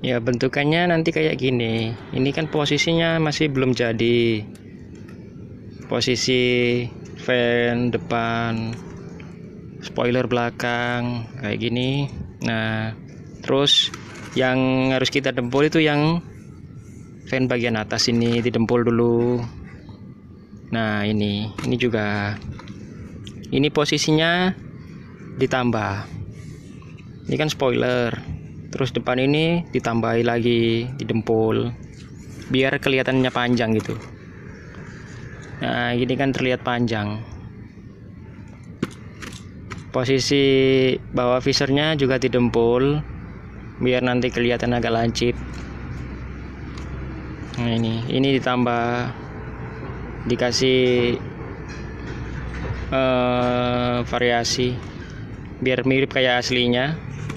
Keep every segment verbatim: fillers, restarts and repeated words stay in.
Ya bentukannya nanti kayak gini. Ini kan posisinya masih belum jadi. Posisi fan depan, spoiler belakang kayak gini. Nah, terus yang harus kita dempul itu yang fan bagian atas ini didempul dulu. Nah, ini ini juga. Ini posisinya ditambah. Ini kan spoiler. Terus depan ini ditambahi lagi, didempul biar kelihatannya panjang gitu. Nah, ini kan terlihat panjang. Posisi bawah visornya juga didempul biar nanti kelihatan agak lancip. Nah, ini ini ditambah, dikasih eh, variasi biar mirip kayak aslinya.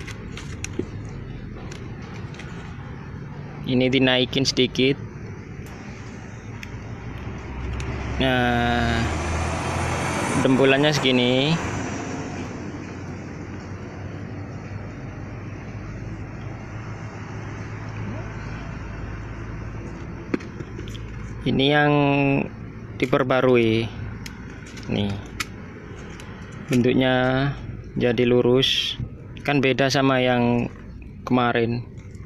Ini dinaikin sedikit. Nah, dempulannya segini. Ini yang diperbarui. Nih, bentuknya jadi lurus, kan beda sama yang kemarin.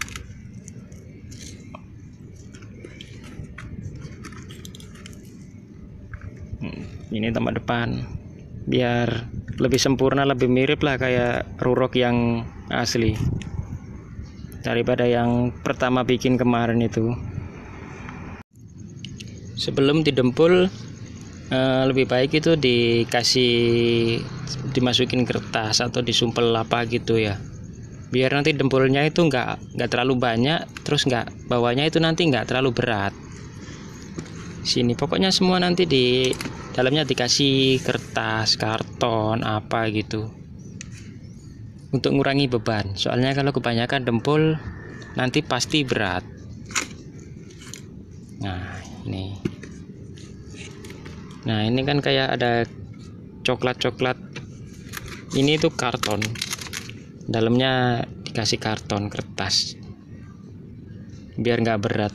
Ini tempat depan biar lebih sempurna, lebih mirip lah kayak rurok yang asli daripada yang pertama bikin kemarin itu. Sebelum didempul eh, lebih baik itu dikasih dimasukin kertas atau disumpel apa gitu ya, biar nanti dempulnya itu enggak enggak terlalu banyak, terus enggak bawahnya itu nanti enggak terlalu berat. Sini pokoknya semua nanti di dalamnya dikasih kertas, karton, apa gitu, untuk ngurangi beban. Soalnya kalau kebanyakan dempul nanti pasti berat. Nah, ini. Nah, ini kan kayak ada coklat-coklat. Ini tuh karton. Dalamnya dikasih karton, kertas. Biar nggak berat.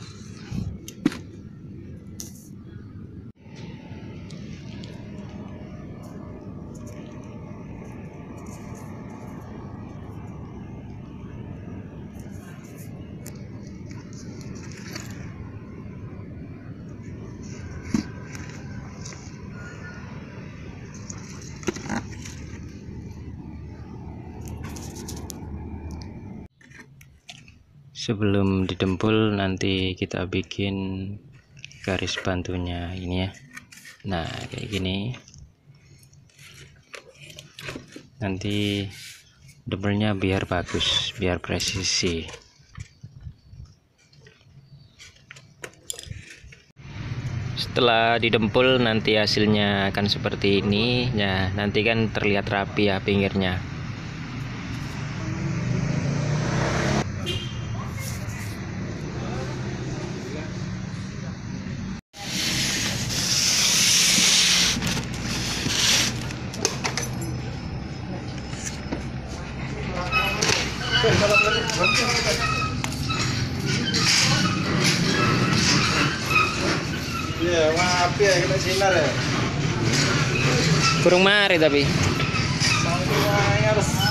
Sebelum didempul nanti kita bikin garis bantunya ini ya. Nah, kayak gini. Nanti dempulnya biar bagus, biar presisi. Setelah didempul nanti hasilnya akan seperti ini ya. Nanti kan terlihat rapi ya pinggirnya. Iya, ngapain ya kena sinar ya? Kurang mari tapi. Sampai harus